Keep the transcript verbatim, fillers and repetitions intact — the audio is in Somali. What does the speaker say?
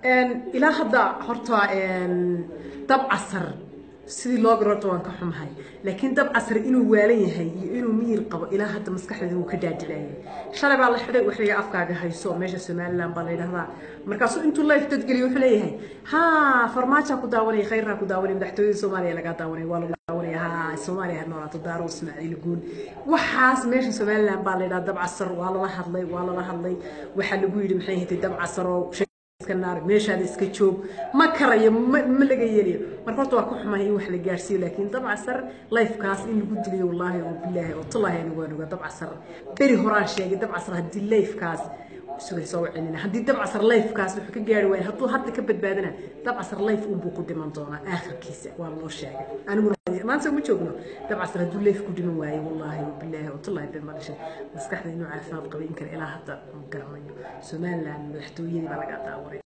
إلى هذا هرتا دب عصر سيدي لوج رتوان كحمهاي لكن دب عصر إنه واليه هي إنه مير قب إلى هذا مسكح ذو كداد ليه شرب على حدا وحري أفكار هاي سو ماشي سمال لام بالله هذا مركزو أنتو الله تتقلي وحليه ها فرماتها كداوري خيرها كداوري مدحتوي سوماليا لقى داوري والله داوري ها سوماليا هالنورة تدارو اسماعيل يقول وحاس ماشي سمال لام بالله دب عصر والله هالله والله هالله وحلو يقول محيه دب عصر كنار ماشي هذا سكتشوب ما كريه ما لقيلي مرات waa ku xumahay wax la gaarsiyo laakiin dabca sar life kaas in lagu diliyo wallahi oo billahi oo tallahi anigu waan uga dabca sar bari horaan sheegay dabca sar hadii life kaas sugay soo wicina hadii dabca sar life kaas wuxuu ka gaari waayay haduu hadda ka badbaadana dabca sar life uu ku dhiman doona aakhirkiisa waa loo sheegay anigu maanta ma joogno dabca sar haduu life ku dhiman waayay wallahi oo billahi oo tallahi been ma dhashay maskaxda inuu caafimaad qabo in kale ilaa hadda ma garanayo Soomaaliland madaxtooyadii baa laga daawaray